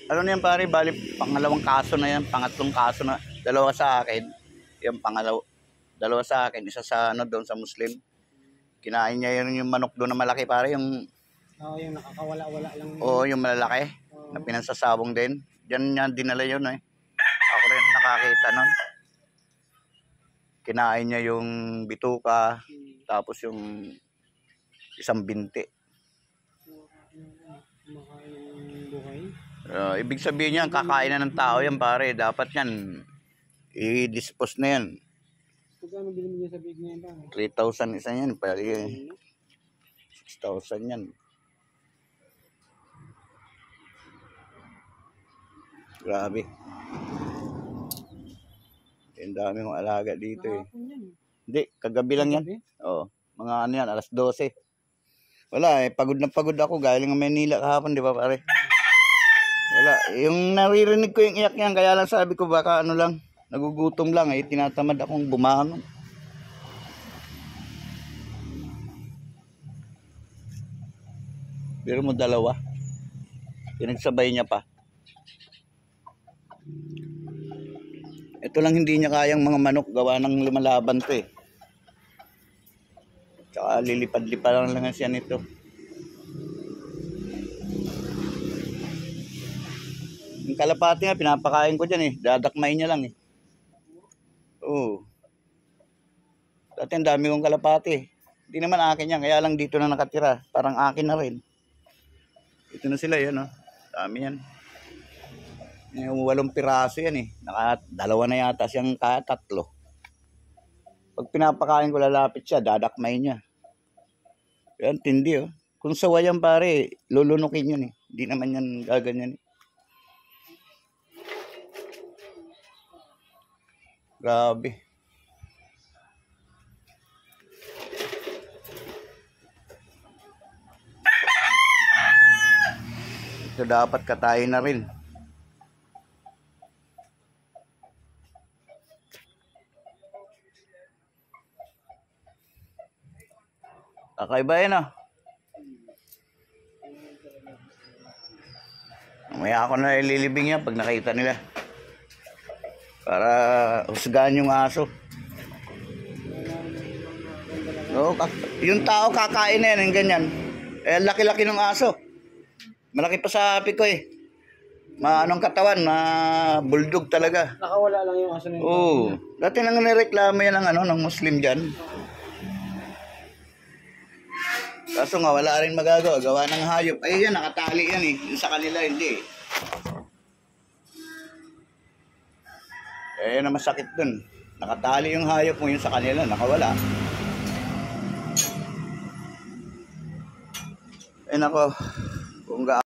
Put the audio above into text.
Ano na yan pare, bali pangalawang kaso na yan, pangatlong kaso na. Dalawa sa akin, yung dalawa sa akin, isa sa ano doon sa Muslim. Kinain niya yun yung manok doon na malaki pare, yung yung nakakawala-wala lang. oo, yung malalaki na pinansasabong din. Diyan niya dinala yun eh. Ako rin nakakita nun. Kinain niya yung bituka, tapos yung isang binti. Kumakain buhay. Ibig sabihin niyan, kakain na ng tao yan pare. Dapat yan, i-dispose na yan. Kung bilhin niya sa big na yan pare? 3,000 isa yan. 6,000 yan. Grabe. Ang dami mong alaga dito eh. Hindi, kagabi lang yan. Oo, mga ano yan, alas 12. Wala eh, pagod na pagod ako. Galing ng Manila kahapon, di ba pare? Wala, yung naririnig ko yung iyak niyan, kaya lang sabi ko baka ano lang, nagugutom lang eh, tinatamad akong bumangon. Pero mo dalawa, pinagsabay niya pa. Ito lang hindi niya kayang mga manok, gawa ng lumalaban to eh. Tsaka lilipad-lipad lang siya nito. Yung kalapati nga, pinapakain ko dyan eh. Dadakmay niya lang eh. Oo. Dati ang dami kong kalapati. Hindi naman akin yan, kaya lang dito na nakatira. Parang akin na rin. Ito na sila yan, oh. Dami yan. Yung 8 piraso yan eh. Dalawa na yata siyang tatlo. Pag pinapakain ko, lalapit siya, dadakmay niya. Yan, tindi oh. Kung sawayan pare, lulunukin yun eh. Hindi naman yan gaganyan eh. Grabe. Ito dapat katayin na rin. Kakaiba yun ah. Mamaya ako na ililibing yan pag nakita nila. Para husgahan yung aso. No, yung tao kakain na yan, yung ganyan. Eh, laki-laki ng aso. Malaki pa sa api ko eh. Anong katawan, bulldog talaga. Nakawala lang yung aso na yun. Oo. Dati nang nireklamo yan ng Muslim dyan. Kaso nga, wala rin magagawa. Gawa ng hayop. Ay yan, nakatali yan eh. Yung sa kanila, hindi eh. Na masakit dun. Nakatali yung hayop mo, yung sa kanila, nakawala. Nako. Kung